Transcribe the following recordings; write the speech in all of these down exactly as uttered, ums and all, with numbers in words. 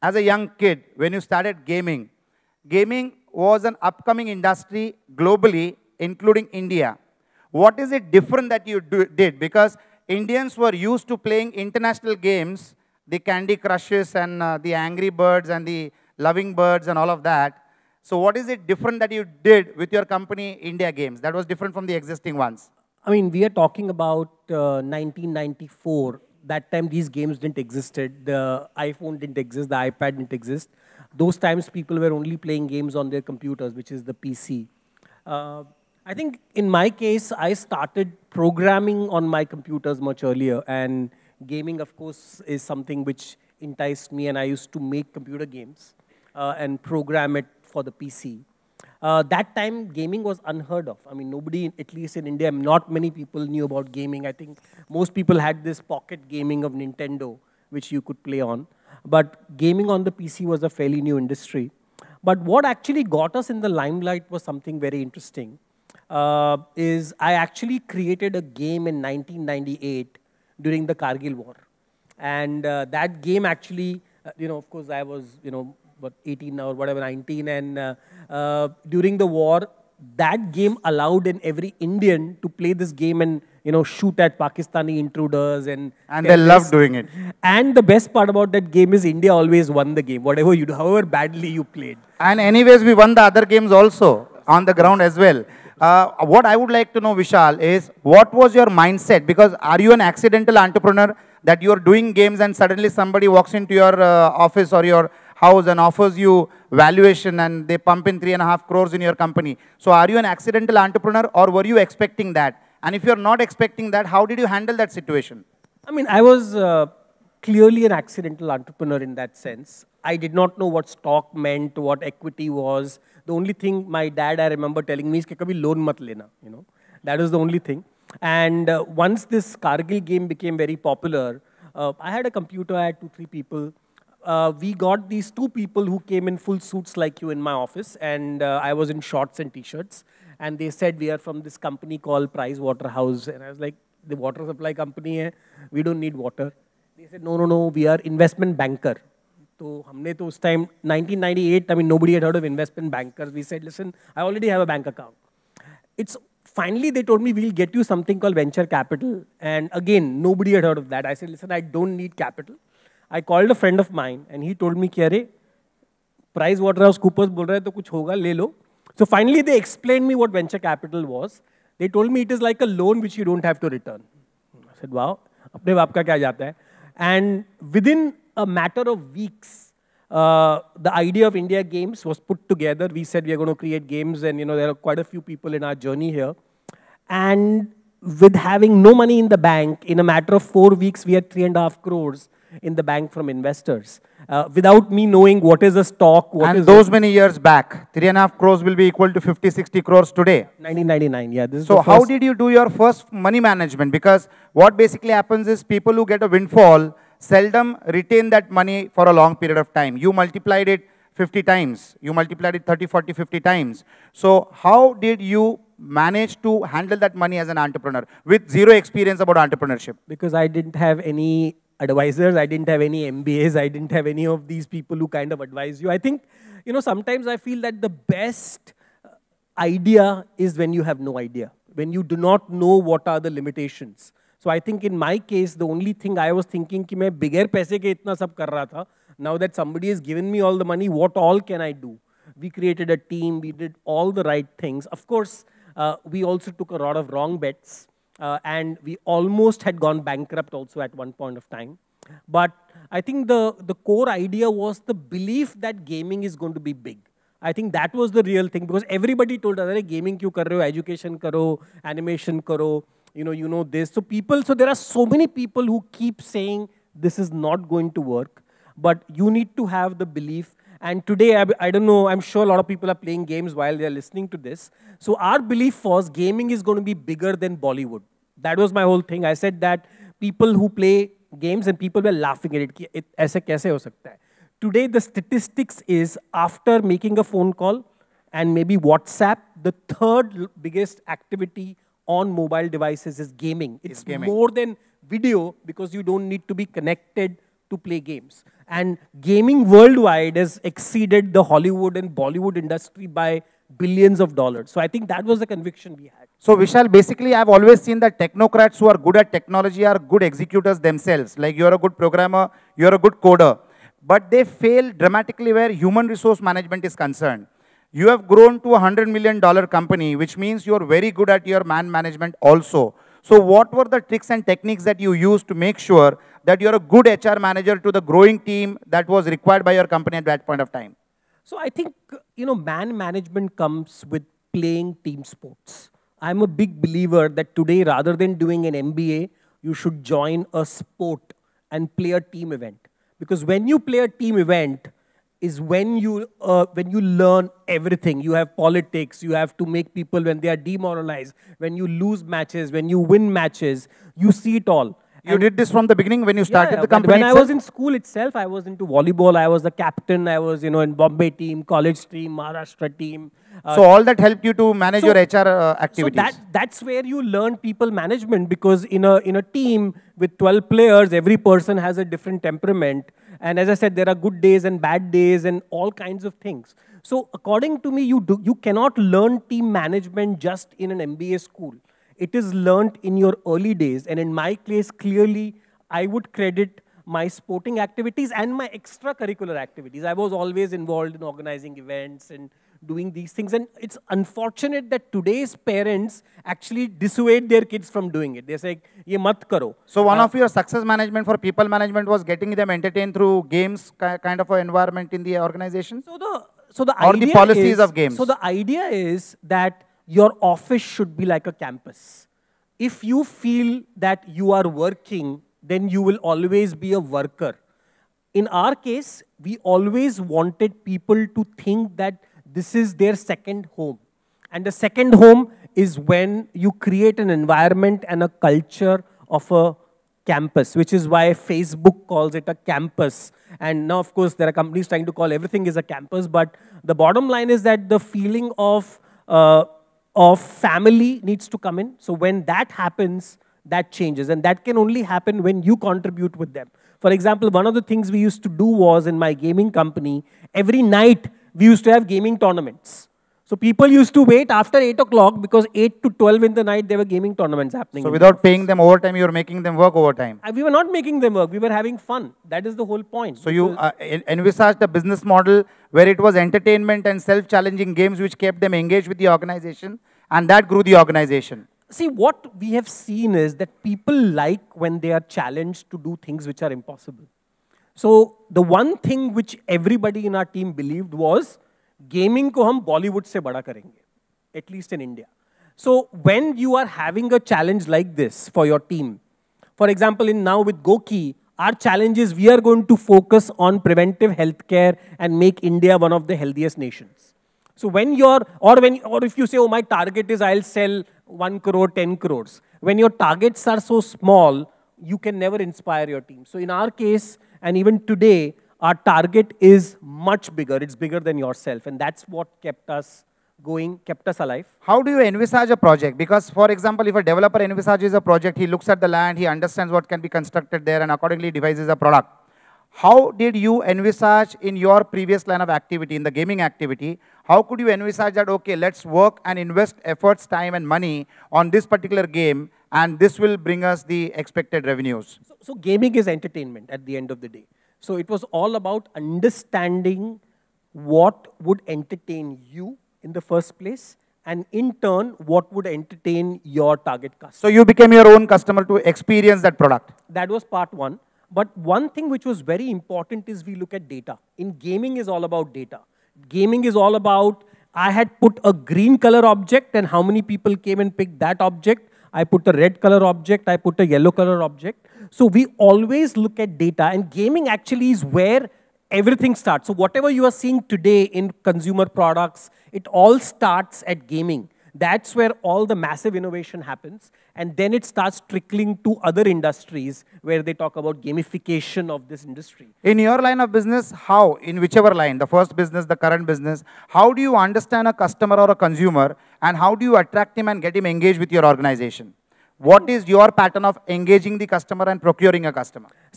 as a young kid, when you started gaming, gaming was an upcoming industry globally, including India. What is it different that you do, did? Because Indians were used to playing international games, the Candy Crushes and uh, the Angry Birds and the Loving Birds and all of that. So what is it different that you did with your company, India Games, that was different from the existing ones? I mean, we are talking about uh, nineteen ninety-four. That time, these games didn't exist. The iPhone didn't exist. The iPad didn't exist. Those times, people were only playing games on their computers, which is the P C. Uh, I think in my case, I started programming on my computers much earlier. And gaming, of course, is something which enticed me. And I used to make computer games uh, and program it for the P C. Uh, that time, gaming was unheard of. I mean, nobody, at least in India, not many people knew about gaming. I think most people had this pocket gaming of Nintendo, which you could play on. But gaming on the P C was a fairly new industry. But what actually got us in the limelight was something very interesting. Uh, is I actually created a game in nineteen ninety-eight during the Kargil War. And uh, that game actually, uh, you know, of course, I was, you know, what, eighteen or whatever, nineteen. And uh, uh, during the war, that game allowed in every Indian to play this game and, you know, shoot at Pakistani intruders. And and they loved doing it. And the best part about that game is India always won the game, whatever you do, however badly you played. And anyways, we won the other games also on the ground as well. Uh, what I would like to know, Vishal, is what was your mindset? Because are you an accidental entrepreneur that you are doing games and suddenly somebody walks into your uh, office or your house and offers you valuation and they pump in three and a half crores in your company? So are you an accidental entrepreneur or were you expecting that? And if you're not expecting that, how did you handle that situation? I mean, I was uh, clearly an accidental entrepreneur in that sense. I did not know what stock meant, what equity was. The only thing my dad, I remember telling me is that kabhi loan mat lena, you know. That was the only thing. And uh, once this Kargil game became very popular, uh, I had a computer, I had two, three people. Uh, we got these two people who came in full suits like you in my office, and uh, I was in shorts and t-shirts. And they said, we are from this company called Price Waterhouse. And I was like, the water supply company, hai, we don't need water. They said, no, no, no, we are investment banker. So, हमने तो उस time, nineteen ninety-eight, I mean, nobody had heard of investment bankers. We said, listen, I already have a bank account. It's finally, they told me, we'll get you something called venture capital. And again, nobody had heard of that. I said, listen, I don't need capital. I called a friend of mine, and he told me, कि अरे, Price Waterhouse Coopers बोल रहा है तो कुछ होगा, ले लो. So finally, they explained me what venture capital was. They told me it is like a loan which you don't have to return. I said, wow, अपने बाप का क्या जाता है? And within a matter of weeks, uh, the idea of India Games was put together. We said we are going to create games, and you know there are quite a few people in our journey here. And with having no money in the bank, in a matter of four weeks, we had three and a half crores in the bank from investors. Uh, without me knowing what is a stock, what and is those a, many years back, three and a half crores will be equal to fifty, sixty crores today. nineteen ninety-nine, yeah. This is so the how first. did you do your first money management? Because what basically happens is people who get a windfall seldom retain that money for a long period of time. You multiplied it fifty times. You multiplied it thirty, forty, fifty times. So how did you manage to handle that money as an entrepreneur with zero experience about entrepreneurship? Because I didn't have any advisors, I didn't have any M B As, I didn't have any of these people who kind of advise you. I think, you know, sometimes I feel that the best idea is when you have no idea, when you do not know what are the limitations. So I think in my case, the only thing I was thinking कि मैं बिगैर पैसे के इतना सब कर रहा था. Now that somebody has given me all the money, what all can I do? We created a team, we did all the right things. Of course, uh, we also took a lot of wrong bets. Uh, and we almost had gone bankrupt also at one point of time. But I think the, the core idea was the belief that gaming is going to be big. I think that was the real thing, because everybody told us, gaming kyun kar rahe ho, education karo, animation karo, you know, you know this. So people, so there are so many people who keep saying this is not going to work, but you need to have the belief. And today, I, I don't know, I'm sure a lot of people are playing games while they're listening to this. So our belief was gaming is going to be bigger than Bollywood. That was my whole thing. I said that people who play games and people were laughing at it. Ki, it aise kaise ho sakta hai? Today, the statistics is after making a phone call and maybe WhatsApp, the third biggest activity on mobile devices is gaming. It's, it's gaming. More than video, because you don't need to be connected to play games. And gaming worldwide has exceeded the Hollywood and Bollywood industry by billions of dollars. So I think that was the conviction we had. So Vishal, basically I've always seen that technocrats who are good at technology are good executors themselves. Like you're a good programmer, you're a good coder. But they fail dramatically where human resource management is concerned. You have grown to a one hundred million dollar company, which means you're very good at your man management also. So what were the tricks and techniques that you used to make sure that you're a good H R manager to the growing team that was required by your company at that point of time? So I think, you know, man management comes with playing team sports. I'm a big believer that today, rather than doing an M B A, you should join a sport and play a team event. Because when you play a team event, is when you, uh, when you learn everything. You have politics, you have to make people, when they are demoralized, when you lose matches, when you win matches, you see it all. You and did this from the beginning when you started yeah, the company When itself? I was in school itself, I was into volleyball, I was the captain, I was, you know, in Bombay team, college team, Maharashtra team. Uh, so all that helped you to manage so, your H R uh, activities? So that, that's where you learn people management, because in a, in a team with twelve players, every person has a different temperament. And as I said, there are good days and bad days and all kinds of things. So according to me, you, do, you cannot learn team management just in an M B A school. It is learned in your early days. And in my case, clearly, I would credit my sporting activities and my extracurricular activities. I was always involved in organizing events and doing these things. And it's unfortunate that today's parents actually dissuade their kids from doing it. They say, ye mat karo. So one uh, of your success management for people management was getting them entertained through games kind of an environment in the organization? So the, so the or idea the policies is, of games? So the idea is that your office should be like a campus. If you feel that you are working, then you will always be a worker. In our case, we always wanted people to think that this is their second home. And the second home is when you create an environment and a culture of a campus, which is why Facebook calls it a campus. And now, of course, there are companies trying to call everything is a campus. But the bottom line is that the feeling of uh, of family needs to come in. So when that happens, that changes. And that can only happen when you contribute with them. For example, one of the things we used to do was in my gaming company, every night we used to have gaming tournaments. So people used to wait after eight o'clock because eight to twelve in the night there were gaming tournaments happening. So without paying them overtime, you were making them work overtime? We were not making them work. We were having fun. That is the whole point. So you uh, envisaged a business model where it was entertainment and self-challenging games which kept them engaged with the organization, and that grew the organization. See, what we have seen is that people like when they are challenged to do things which are impossible. So the one thing which everybody in our team believed was, gaming ko hum Bollywood se bada karenge, at least in India. So when you are having a challenge like this for your team, for example, in now with Goki, our challenge is we are going to focus on preventive healthcare and make India one of the healthiest nations. So when you're, or when, or if you say, oh, my target is I'll sell one crore, ten crores. When your targets are so small, you can never inspire your team. So in our case, and even today, our target is much bigger. It's bigger than yourself. And that's what kept us going, kept us alive. How do you envisage a project? Because, for example, if a developer envisages a project, he looks at the land, he understands what can be constructed there, and accordingly devises a product. How did you envisage in your previous line of activity, in the gaming activity, how could you envisage that, okay, let's work and invest efforts, time, and money on this particular game, and this will bring us the expected revenues? So, so gaming is entertainment at the end of the day. So it was all about understanding what would entertain you in the first place, and in turn, what would entertain your target customer. So you became your own customer to experience that product. That was part one. But one thing which was very important is we look at data. In gaming is all about data. Gaming is all about, I had put a green color object and how many people came and picked that object. I put a red color object, I put a yellow color object. So we always look at data, and gaming actually is where everything starts. So whatever you are seeing today in consumer products, it all starts at gaming. That's where all the massive innovation happens. And then it starts trickling to other industries where they talk about gamification of this industry. In your line of business, how, in whichever line, the first business, the current business, how do you understand a customer or a consumer, and how do you attract him and get him engaged with your organization? What is your pattern of engaging the customer and procuring a customer? See,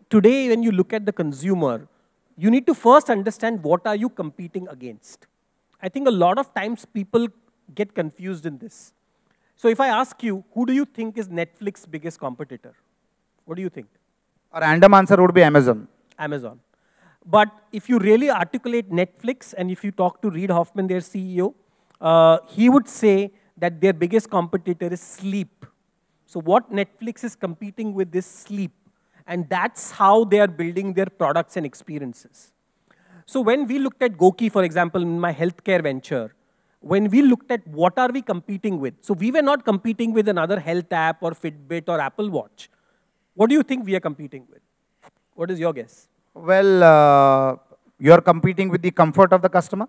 today when you look at the consumer, you need to first understand what are you competing against. I think a lot of times people get confused in this. So if I ask you, who do you think is Netflix's biggest competitor? What do you think? A random answer would be Amazon. Amazon. But if you really articulate Netflix, and if you talk to Reid Hoffman, their C E O, uh, he would say that their biggest competitor is sleep. So what Netflix is competing with is sleep. And that's how they are building their products and experiences. So when we looked at Goki, for example, in my healthcare venture, when we looked at what are we competing with, so we were not competing with another health app or Fitbit or Apple Watch. What do you think we are competing with? What is your guess? Well, uh, you're competing with the comfort of the customer?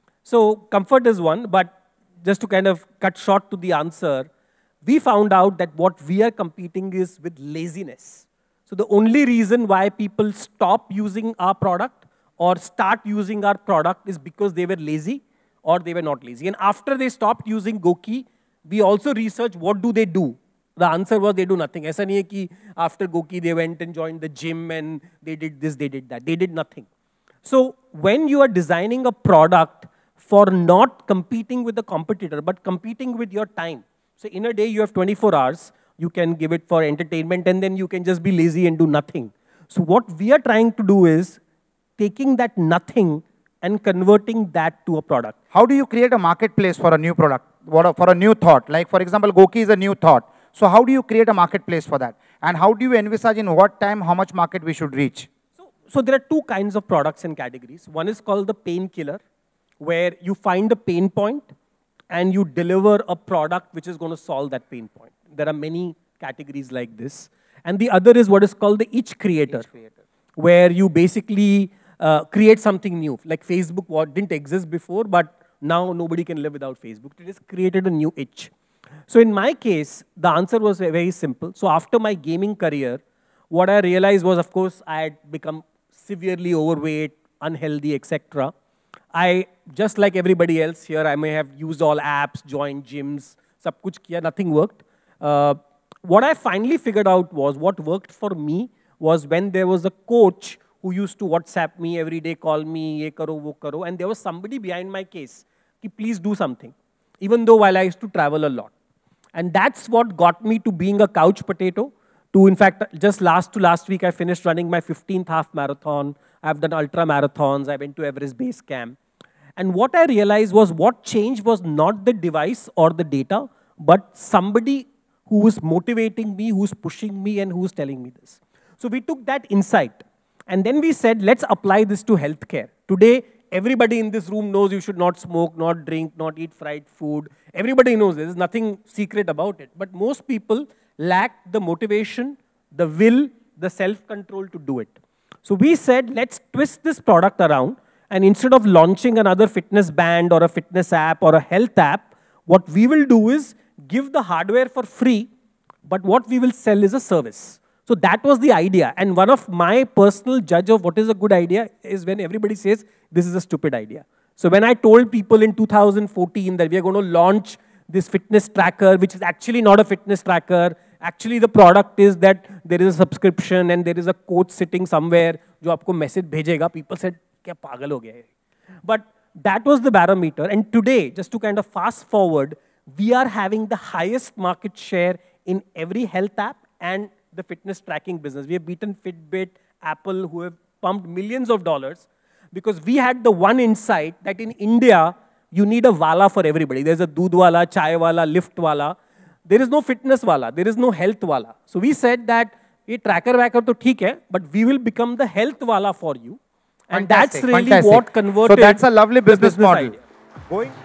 So comfort is one, but just to kind of cut short to the answer, we found out that what we are competing is with laziness. So the only reason why people stop using our product or start using our product is because they were lazy or they were not lazy. And after they stopped using Goki, we also researched what do they do. The answer was they do nothing. Aisa nahi hai ki after Goki they went and joined the gym and they did this, they did that. They did nothing. So when you are designing a product for not competing with the competitor, but competing with your time. So in a day you have twenty-four hours. You can give it for entertainment and then you can just be lazy and do nothing. So what we are trying to do is taking that nothing and converting that to a product. How do you create a marketplace for a new product, for a new thought? Like for example, Goki is a new thought. So how do you create a marketplace for that? And how do you envisage in what time, how much market we should reach? So, so there are two kinds of products and categories. One is called the painkiller, where you find a pain point and you deliver a product which is going to solve that pain point. There are many categories like this. And the other is what is called the itch creator, itch creator. Where you basically uh, create something new. Like Facebook what didn't exist before, but now nobody can live without Facebook. It has created a new itch. So in my case, the answer was very simple. So after my gaming career, what I realized was, of course, I had become severely overweight, unhealthy, et cetera. I, just like everybody else here, I may have used all apps, joined gyms, sab kuch kiya, nothing worked. Uh, what I finally figured out was what worked for me was when there was a coach who used to WhatsApp me every day, call me, ye karo, wo karo, and there was somebody behind my case, ki please do something, even though while I used to travel a lot. And that's what got me to being a couch potato, to in fact, just last to last week, I finished running my fifteenth half marathon. I've done ultra marathons. I went to Everest Base Camp. And what I realized was what changed was not the device or the data, but somebody who was motivating me, who's pushing me, and who's telling me this. So we took that insight, and then we said, let's apply this to healthcare. Today, everybody in this room knows you should not smoke, not drink, not eat fried food. Everybody knows this. There's nothing secret about it. But most people lack the motivation, the will, the self-control to do it. So we said, let's twist this product around, and instead of launching another fitness band or a fitness app or a health app, what we will do is give the hardware for free, but what we will sell is a service. So that was the idea. And one of my personal judge of what is a good idea is when everybody says, this is a stupid idea. So when I told people in two thousand fourteen that we are going to launch this fitness tracker, which is actually not a fitness tracker, actually the product is that there is a subscription and there is a coach sitting somewhere जो आपको message भेजेगा, people said, क्या पागल हो गया है? But that was the barometer. And today, just to kind of fast forward, we are having the highest market share in every health app and the fitness tracking business. We have beaten Fitbit, Apple, who have pumped millions of dollars because we had the one insight that in India, you need a wala for everybody. There's a doodh wala, chai wala, lift wala. There is no fitness wala. There is no health wala. So we said that, ये tracker wacker तो ठीक है, but we will become the health wala for you. And fantastic, that's really fantastic. what converted. So that's a lovely business, business model. Idea. Going